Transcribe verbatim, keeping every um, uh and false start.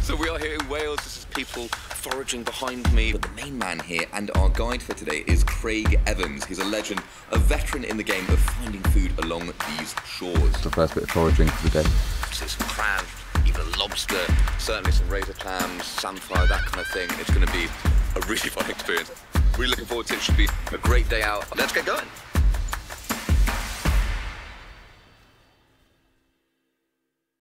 So we are here in Wales. This is people foraging behind me. But the main man here and our guide for today is Craig Evans. He's a legend, a veteran in the game of finding food along these shores. The first bit of foraging for the day. There's some crab, even a lobster, certainly some razor clams, samphire, that kind of thing. It's going to be a really fun experience. Really looking forward to it. It should be a great day out. Let's get going.